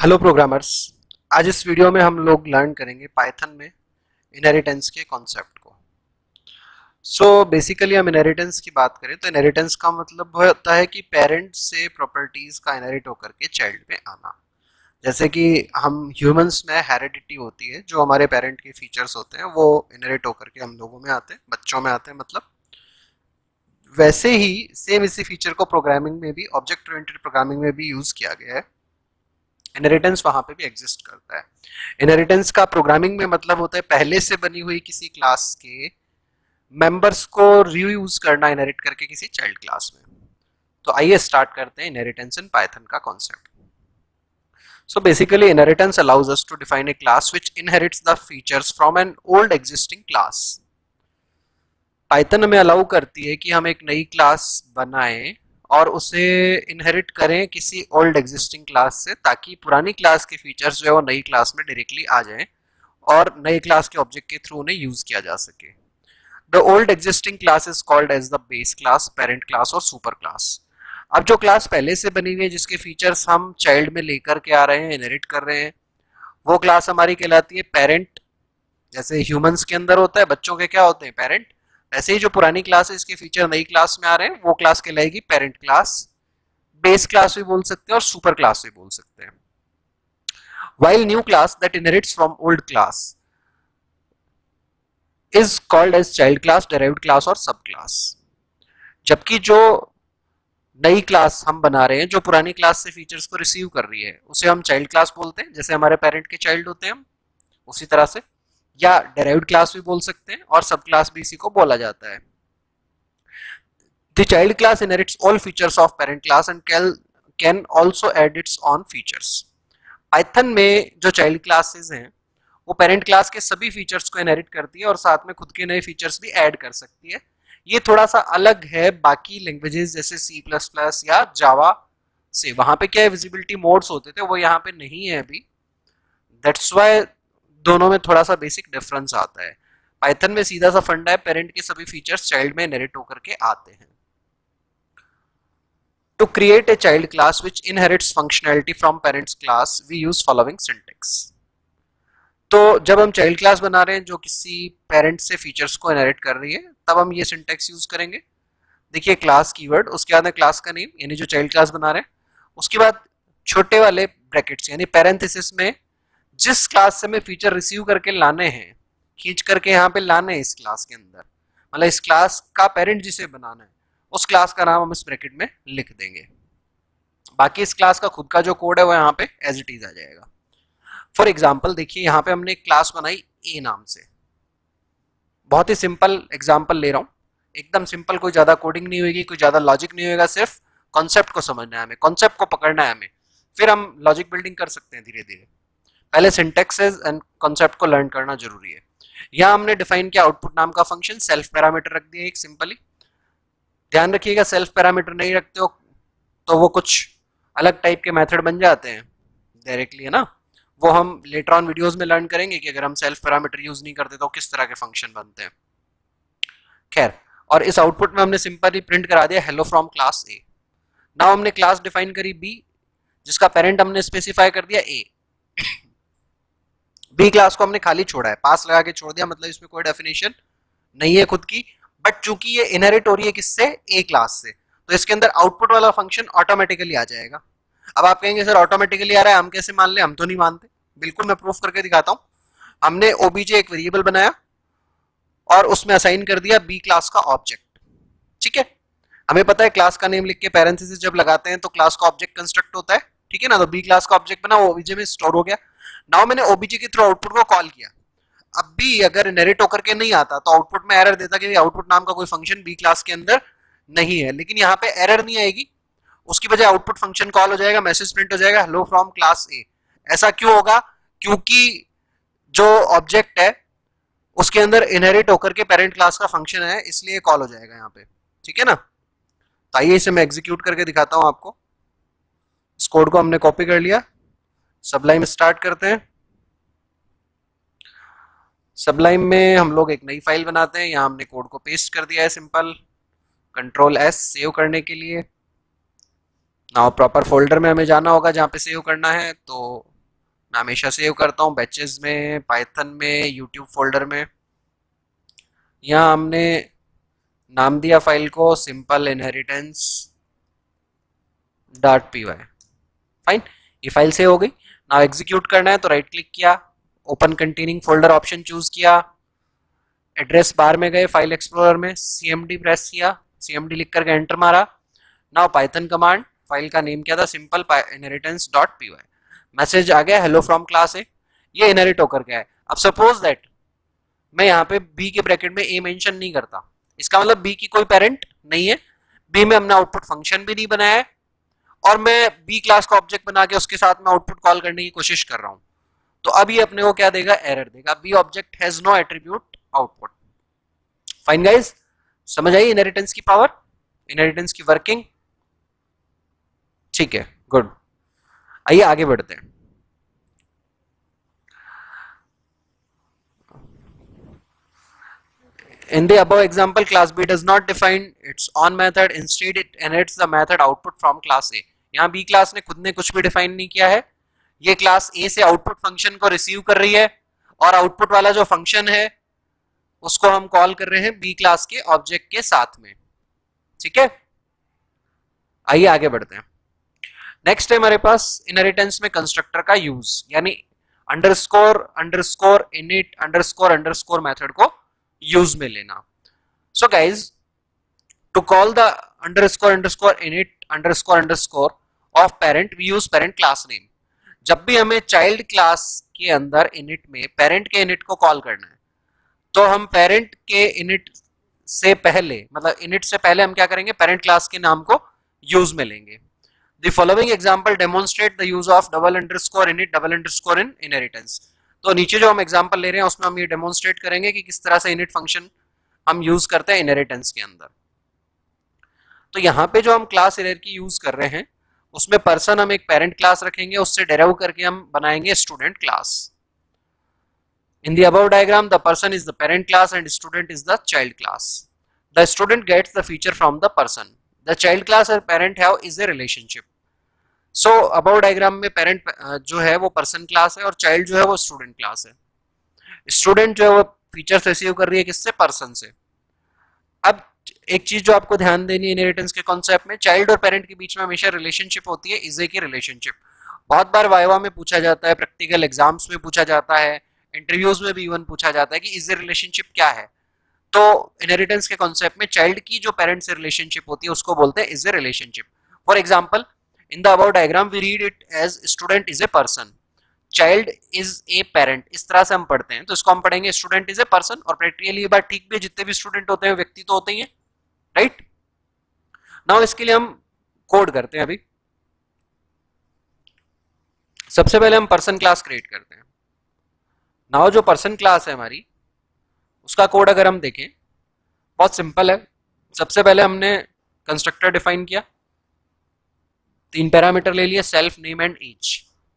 Hello programmers. आज इस video में हम लोग लर्न करेंगे पाइथन में इनहेरिटेंस के कॉन्सेप्ट को। बेसिकली हम इनहेरिटेंस की बात करें तो इनहेरिटेंस का मतलब होता है कि पेरेंट से प्रॉपर्टीज का इनहेरिट होकर के चाइल्ड में आना। जैसे कि हम ह्यूमंस में हेरिडिटी होती है, जो हमारे पेरेंट के फीचर्स होते हैं वो इनहेरिट होकर के हम लोगों में आते हैं, बच्चों में आते हैं। मतलब वैसे ही सेम इसी फीचर को प्रोग्रामिंग में भी, ऑब्जेक्ट ओरिएंटेड प्रोग्रामिंग में भी यूज किया गया है। इनहेरिटेंस वहां पे भी एग्जिस्ट करता है। इनहेरिटेंस का प्रोग्रामिंग में मतलब होता है पहले से बनी हुई किसी क्लास के मेंबर्स को रीयूज करना इनहेरिट करके किसी चाइल्ड क्लास में। तो आइए स्टार्ट करते हैं इनहेरिटेंस इन पाइथन का concept. So basically inheritance allows us to define a class which inherits the features from an old existing class. Python हमें अलाउ करती है कि हम एक नई क्लास बनाएं और उसे इनहेरिट करें किसी ओल्ड एग्जिस्टिंग क्लास से, ताकि पुरानी क्लास के फीचर्स जो है वो नई क्लास में डायरेक्टली आ जाएं और नई क्लास के ऑब्जेक्ट के थ्रू उन्हें यूज किया जा सके। The old existing class is called as the base class, parent class और सुपर क्लास। अब जो क्लास पहले से बनी हुई है, जिसके फीचर्स हम चाइल्ड में लेकर के आ रहे हैं, इनहेरिट कर रहे हैं, वो क्लास हमारी कहलाती है पेरेंट। जैसे ह्यूमंस के अंदर होता है, बच्चों के क्या होते हैं, पेरेंट। ऐसे ही जो पुरानी क्लास है, इसके फीचर नई क्लास में आ रहे हैं, वो क्लास कहलाएगी पेरेंट क्लास। बेस क्लास भी बोल सकते हैं और सुपर क्लास भी बोल सकते हैं। while new class that inherits from old class is called as child class, derived class और सब क्लास। जबकि जो नई क्लास हम बना रहे हैं, जो पुरानी क्लास से फीचर्स को रिसीव कर रही है, उसे हम चाइल्ड क्लास बोलते हैं। जैसे हमारे पेरेंट के चाइल्ड होते हैं हम, उसी तरह से, या डेराइव्ड क्लास भी बोल सकते हैं और सब क्लास भी इसी को बोला जाता है। The child class inherits all features of parent class and can also add its own features. Python में जो चाइल्ड क्लासेस हैं वो पेरेंट क्लास के सभी फीचर्स को इनहेरिट करती है और साथ में खुद के नए फीचर्स भी ऐड कर सकती है। ये थोड़ा सा अलग है बाकी लैंग्वेजेस जैसे C++ या जावा से। वहां पे क्या है, विजिबिलिटी मोड्स होते थे, वो यहाँ पे नहीं है अभी। दैट्स वाई दोनों में थोड़ा सा बेसिक डिफरेंस आता है। पाइथन में सीधा सा फंडा है, पेरेंट के सभी फीचर्स चाइल्ड में इनहेरिट होकर के आते हैं। To create a child class which inherits functionality from parents class, we use following syntax. तो जब हम चाइल्ड क्लास बना रहे हैं जो किसी पेरेंट से फीचर्स को इनहेरिट कर रही है, तब हम ये सिंटैक्स यूज करेंगे। देखिए, क्लास कीवर्ड, उसके बाद क्लास का नेम यानी जो चाइल्ड क्लास बना रहे हैं, उसके बाद छोटे वाले ब्रैकेट्स यानी पैरेंथेसिस में जिस क्लास से हमें फीचर रिसीव करके लाने हैं, खींच करके यहाँ पे लाने हैं इस क्लास के अंदर, मतलब इस क्लास का पेरेंट जिसे बनाना है, उस क्लास का नाम हम इस ब्रैकेट में लिख देंगे। बाकी इस क्लास का खुद का जो कोड है वो यहाँ पे एज इट इज आ जाएगा। फॉर एग्जाम्पल देखिए, यहाँ पे हमने एक क्लास बनाई ए नाम से। बहुत ही सिंपल एग्जाम्पल ले रहा हूँ, एकदम सिंपल, कोई ज्यादा कोडिंग नहीं होगी, कोई ज्यादा लॉजिक नहीं होगा, सिर्फ कॉन्सेप्ट को समझना है हमें, कॉन्सेप्ट को पकड़ना है हमें, फिर हम लॉजिक बिल्डिंग कर सकते हैं धीरे धीरे। पहले सिंटैक्सेस एंड कॉन्सेप्ट को लर्न करना जरूरी है। यहाँ हमने डिफाइन किया आउटपुट नाम का फंक्शन, सेल्फ पैरामीटर रख दिया एक सिंपली। ध्यान रखिएगा, सेल्फ पैरामीटर नहीं रखते हो तो वो कुछ अलग टाइप के मेथड बन जाते हैं डायरेक्टली, है ना। वो हम लेटर ऑन वीडियोस में लर्न करेंगे कि अगर हम सेल्फ पैरामीटर यूज नहीं करते तो किस तरह के फंक्शन बनते हैं। खैर, और इस आउटपुट में हमने सिंपली प्रिंट करा दिया hello from class A. Now हमने क्लास डिफाइन करी बी, जिसका पेरेंट हमने स्पेसिफाई कर दिया ए। बी क्लास को हमने खाली छोड़ा है, पास लगा के छोड़ दिया, मतलब इसमें कोई डेफिनेशन नहीं है खुद की। बट चूंकि ये इनहेरिट हो रही है किससे, ए क्लास से, तो इसके अंदर आउटपुट वाला फंक्शन ऑटोमेटिकली आ जाएगा। अब आप कहेंगे सर ऑटोमेटिकली आ रहा है, हम कैसे मान ले, हम तो नहीं मानते। बिल्कुल, मैं प्रूफ करके दिखाता हूं। हमने ओबीजे एक वेरिएबल बनाया और उसमें असाइन कर दिया बी क्लास का ऑब्जेक्ट। ठीक है, हमें पता है क्लास का नेम लिख के पैरेंथेसिस जब लगाते हैं तो क्लास का ऑब्जेक्ट कंस्ट्रक्ट होता है, ठीक है ना। तो बी क्लास का ऑब्जेक्ट बना, वो ओबीजे में स्टोर हो गया। नाउ मैंने ओबीजे के थ्रू आउटपुट को कॉल किया। अब भी अगर इनहेरिट होकर के नहीं आता तो आउटपुट में एरर देता कि आउटपुट नाम का कोई फंक्शन बी क्लास के अंदर नहीं है। लेकिन यहाँ पे एरर नहीं आएगी, उसकी बजाय आउटपुट फंक्शन कॉल हो जाएगा, मैसेज प्रिंट हो जाएगा हेलो फ्रॉम क्लास ए। ऐसा क्यों होगा, क्योंकि जो ऑब्जेक्ट है उसके अंदर इनहेरिट होकर के पेरेंट क्लास का फंक्शन है, इसलिए कॉल हो जाएगा यहाँ पे। ठीक है ना। तो आइए इसे मैं एग्जीक्यूट करके दिखाता हूं आपको। इस कोड को हमने कॉपी कर लिया, सबलाइम स्टार्ट करते हैं। सबलाइम में हम लोग एक नई फाइल बनाते हैं, यहाँ हमने कोड को पेस्ट कर दिया है सिंपल, कंट्रोल एस सेव करने के लिए। नाउ प्रॉपर फोल्डर में हमें जाना होगा जहाँ पे सेव करना है, तो मैं हमेशा सेव करता हूँ बैचेस में, पाइथन में, यूट्यूब फोल्डर में। यहाँ हमने नाम दिया फाइल को सिंपल इनहेरिटेंस .py। फाइन, ये फाइल सेव हो गई। नाउ एग्जीक्यूट करना है तो राइट क्लिक किया, open containing folder option choose किया, एड्रेस बार में गए, फाइल एक्सप्लोरर में cmd प्रेस किया, cmd लिख करके एंटर मारा। नाउ पाइथन कमांड, फाइल का नेम क्या था, सिंपल इनहेरिटेंस .py। मैसेज आ गया हेलो फ्रॉम क्लास ए, ये इनहेरिट होकर गया है। अब सपोज दैट मैं यहाँ पे बी के ब्रैकेट में ए मेंशन नहीं करता, इसका मतलब बी की कोई पेरेंट नहीं है, बी में हमने आउटपुट फंक्शन भी नहीं बनाया है, और मैं बी क्लास का ऑब्जेक्ट बना के उसके साथ में आउटपुट कॉल करने की कोशिश कर रहा हूं, तो अब ये अपने को क्या देगा, एरर देगा, B object has no attribute output. Fine guys, समझ आई इनहेरिटेंस की पावर, इनहेरिटेंस की वर्किंग? ठीक है, गुड। आइए आगे बढ़ते हैं। In the above example, class B does not define its own method. Instead, it inherits the method output from class A. यहाँ B क्लास ने खुद ने कुछ भी डिफाइन नहीं किया है, ये क्लास A से आउटपुट फंक्शन को रिसीव कर रही है, और आउटपुट वाला जो फंक्शन है उसको हम कॉल कर रहे हैं B क्लास के ऑब्जेक्ट के साथ में। ठीक है, आइए आगे बढ़ते हैं। नेक्स्ट है हमारे पास इनहेरिटेंस में कंस्ट्रक्टर का यूज, यानी underscore underscore init underscore underscore method को यूज में लेना। So guys, to call the underscore underscore init underscore underscore of parent we use parent class name. जब भी हमें चाइल्ड क्लास के अंदर इनिट में पेरेंट के इनिट को कॉल करना है, तो हम पेरेंट के इनिट से पहले, मतलब इनिट से पहले हम क्या करेंगे, पेरेंट क्लास के नाम को यूज में लेंगे। The following example demonstrate the use of double underscore init double underscore in inheritance। तो नीचे जो हम एग्जांपल ले रहे हैं उसमें हम ये डेमोन्स्ट्रेट करेंगे कि किस तरह से इनिट फंक्शन हम यूज करते हैं इनहेरिटेंस के अंदर। तो यहाँ पे जो हम क्लास एरर की यूज कर रहे हैं उसमें पर्सन हम एक पेरेंट क्लास रखेंगे, उससे डेराइव करके हम बनाएंगे student class. In the above diagram the person is the parent class and student is the child class. The student gets the feature from the person. The child class और parent have is a relationship. So above diagram में parent जो है वो person class है और child जो है वो स्टूडेंट क्लास है। स्टूडेंट जो है वो फीचर्स रिसीव कर रही है किससे, पर्सन से। अब एक चीज जो आपको ध्यान देनी है इनहेरिटेंस के कॉन्सेप्ट में, चाइल्ड और पेरेंट के बीच में हमेशा रिलेशनशिप होती है, इज ए की रिलेशनशिप। बहुत बार वाइवा में पूछा जाता है, प्रैक्टिकल एग्जाम्स में पूछा जाता है, इंटरव्यूज में भी इवन पूछा जाता है कि इज ए रिलेशनशिप क्या है। तो इनहेरिटेंस के कॉन्सेप्ट में चाइल्ड की जो पेरेंट से रिलेशनशिप होती है उसको बोलते हैं is a relationship. For example, in the above diagram we read it as student is a person, child is a parent। इस तरह से हम पढ़ते हैं, तो इसको हम पढ़ेंगे student is a person। और प्रैक्टिकली ये बात ठीक भी है, जितने भी स्टूडेंट होते हैं व्यक्ति तो होते ही हैं, राइट। नाउ इसके लिए हम कोड करते हैं। अभी सबसे पहले हम पर्सन क्लास क्रिएट करते हैं। नाउ जो पर्सन क्लास है हमारी, उसका कोड अगर हम देखें बहुत सिंपल है। सबसे पहले हमने कंस्ट्रक्टर डिफाइन किया, 3 पैरामीटर ले लिए, self, name and age.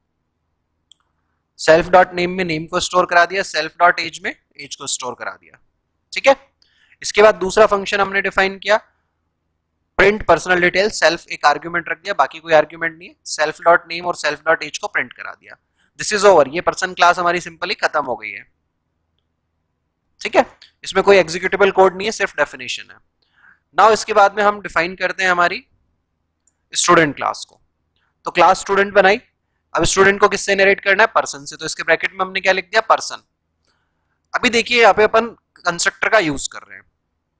Self dot name में नेम को स्टोर करा दिया, सेल्फ डॉट एज में एज को स्टोर करा दिया। ठीक है, इसके बाद दूसरा फंक्शन हमने डिफाइन किया, प्रिंट पर्सनल डिटेल। सेल्फ एक आर्ग्यूमेंट रख दिया, बाकी कोई आर्ग्यूमेंट नहीं है, सेल्फ डॉट नेम और सेल्फ डॉट एज को प्रिंट करा दिया। दिस इज ओवर, ये पर्सन क्लास हमारी सिंपली खत्म हो गई है। ठीक है, इसमें कोई एग्जीक्यूटेबल कोड नहीं है, सिर्फ डेफिनेशन है। नाउ इसके बाद में हम डिफाइन करते हैं हमारी स्टूडेंट क्लास को। तो क्लास स्टूडेंट बनाई, अब स्टूडेंट को किससे इनहेरिट करना है, पर्सन से। तो इसके ब्रैकेट में हमने क्या लिख दिया, पर्सन। अभी देखिए यहाँ पे अपन कंस्ट्रक्टर का यूज कर रहे हैं,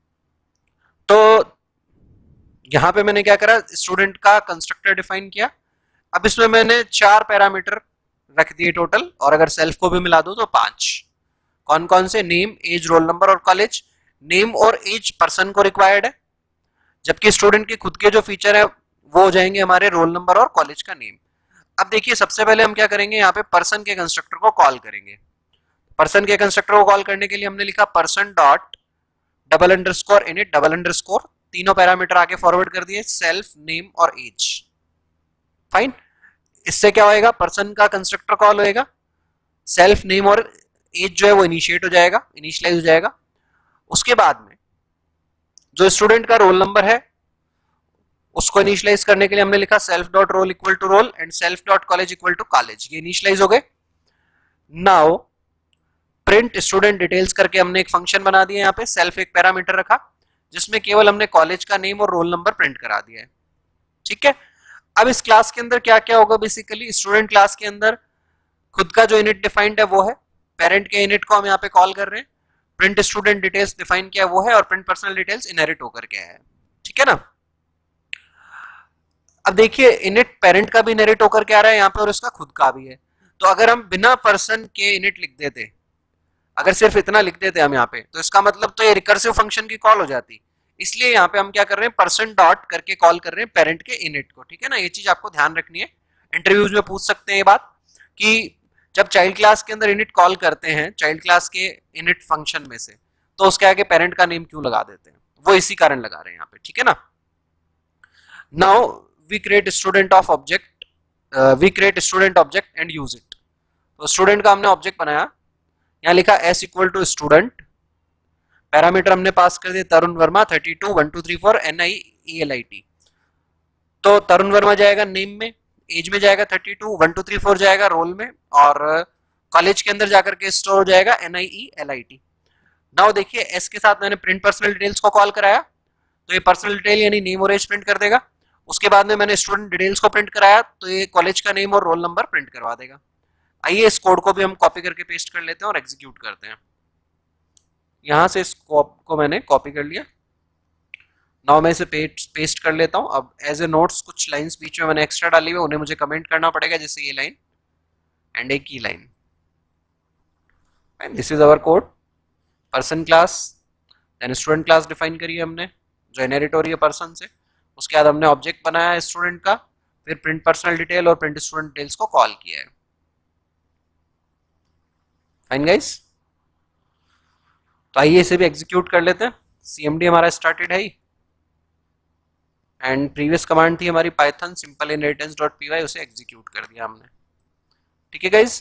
तो यहाँ पे मैंने क्या करा, स्टूडेंट का कंस्ट्रक्टर डिफाइन किया। अब इसमें मैंने 4 पैरामीटर रख दिए टोटल, और अगर सेल्फ को भी मिला दो तो 5। कौन कौन से, नेम, एज, रोल नंबर और कॉलेज। नेम और एज पर्सन को रिक्वायर्ड है, जबकि स्टूडेंट के खुद के जो फीचर है वो हो जाएंगे हमारे रोल नंबर और कॉलेज का नेम। अब देखिए सबसे पहले हम क्या करेंगे, यहाँ पे पर्सन के कंस्ट्रक्टर को कॉल करेंगे। पर्सन के कंस्ट्रक्टर को कॉल करने के लिए हमने लिखा person dot double underscore init double underscore, तीनों पैरामीटर आगे फॉरवर्ड कर दिए, सेल्फ, नेम और एज। फाइन, इससे क्या होएगा, पर्सन का कंस्ट्रक्टर कॉल होएगा, सेल्फ, नेम और एज जो है वो इनिशिएट हो जाएगा, इनिशियलाइज हो जाएगा। उसके बाद में जो स्टूडेंट का रोल नंबर है उसको इनिशियलाइज करने के लिए हमने लिखा self dot roll equal to roll and self dot college equal to college. ये इनिशियलाइज हो गए। नाउ प्रिंट स्टूडेंट डिटेल्स करके हमने एक फंक्शन बना दिया, यहाँ पे सेल्फ एक पैरामीटर रखा जिसमें केवल हमने कॉलेज का नेम और रोल नंबर प्रिंट करा दिया है। ठीक है, अब इस क्लास के अंदर क्या क्या होगा, बेसिकली स्टूडेंट क्लास के अंदर खुद का जो इनिट डिफाइंड है वो है, पेरेंट के इनिट को हम यहाँ पे कॉल कर रहे हैं, प्रिंट स्टूडेंट डिटेल्स डिफाइन किया वो है, और प्रिंट पर्सनल डिटेल्स इनहेरिट होकर के है। ठीक है ना। अब देखिए इनिट पेरेंट का भी इनहेरिट होकर के आ रहा है यहाँ पे और इसका खुद का भी है। तो अगर हम बिना पर्सन के इनिट लिख देते, अगर सिर्फ इतना लिख देते हम यहाँ पे, तो इसका मतलब तो ये रिकर्सिव फंक्शन की कॉल हो जाती। इसलिए यहाँ पे हम क्या कर रहे हैं, पर्सन डॉट करके कॉल कर रहे हैं पेरेंट के इनिट को। ठीक है ना, ये चीज आपको ध्यान रखनी है, इंटरव्यूज में पूछ सकते हैं ये बात कि जब चाइल्ड क्लास के अंदर इनिट कॉल करते हैं चाइल्ड क्लास के इनिट फंक्शन में से, तो उसके आगे पेरेंट का नेम क्यों लगा देते हैं, वो इसी कारण लगा रहे हैं यहाँ पे। ठीक है ना। Now we create student of object, we create student object and use it. तो स्टूडेंट का हमने ऑब्जेक्ट बनाया, यहाँ लिखा S equal to student, parameter हमने पास कर दिया तरुण वर्मा 32 1234 NIELIT। तो तरुण वर्मा जाएगा नेम में, एज में जाएगा 32, 1234 जाएगा रोल में, और कॉलेज के अंदर जाकर के स्टोर हो जाएगा NIELIT। नाउ देखिए एस के साथ मैंने प्रिंट पर्सनल डिटेल्स को कॉल कराया, तो ये पर्सनल डिटेल यानी नेम और एज प्रिंट कर देगा। उसके बाद में मैंने स्टूडेंट डिटेल्स को प्रिंट कराया, तो ये कॉलेज का नेम और रोल नंबर प्रिंट करवा देगा। आइए इस कोड को भी हम कॉपी करके पेस्ट कर लेते हैं और एग्जीक्यूट करते हैं। यहां से इस को मैंने कॉपी कर लिया, नाउ मैं इसे पेस्ट कर लेता हूं। अब एज ए नोट्स कुछ लाइंस बीच में मैंने एक्स्ट्रा डाली हुई, उन्हें मुझे कमेंट करना पड़ेगा, जैसे ये लाइन एंड एक की लाइन। This is our code. Person class then student class define करी है हमने जो इनहेरिट हो रही है पर्सन से। उसके बाद हमने ऑब्जेक्ट बनाया स्टूडेंट का, फिर प्रिंट पर्सनल डिटेल और प्रिंट स्टूडेंट डिटेल्स को कॉल किया है। फाइन गाइस, तो आइए इसे भी एग्जीक्यूट कर लेते हैं। CMD हमारा स्टार्टेड है ही, एंड प्रीवियस कमांड थी हमारी Python simple inheritance dot py, उसे एग्जीक्यूट कर दिया हमने। ठीक है गाइस,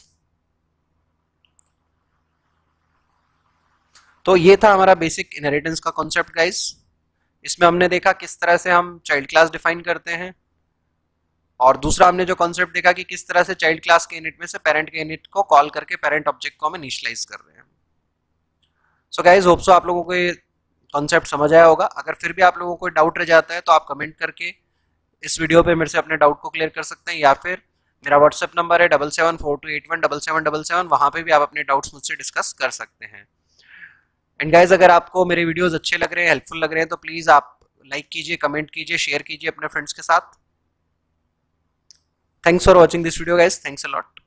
तो ये था हमारा बेसिक इनहेरिटेंस का कॉन्सेप्ट गाइस। इसमें हमने देखा किस तरह से हम चाइल्ड क्लास डिफाइन करते हैं, और दूसरा हमने जो कॉन्सेप्ट देखा कि किस तरह से चाइल्ड क्लास के इनिट में से पेरेंट के इनिट को कॉल करके पेरेंट ऑब्जेक्ट को हम इनिशियलाइज कर रहे हैं। सो गाइज होप सो आप लोगों को ये कॉन्सेप्ट समझ आया होगा। अगर फिर भी आप लोगों को डाउट रह जाता है तो आप कमेंट करके इस वीडियो पे मेरे से अपने डाउट को क्लियर कर सकते हैं, या फिर मेरा व्हाट्सएप नंबर है 7742817777, वहां पे भी आप अपने डाउट्स मुझसे डिस्कस कर सकते हैं। एंड गाइज अगर आपको मेरे वीडियोस अच्छे लग रहे हैं, हेल्पफुल लग रहे हैं, तो प्लीज आप लाइक कीजिए, कमेंट कीजिए, शेयर कीजिए अपने फ्रेंड्स के साथ। Thanks for watching this video guys, thanks a lot.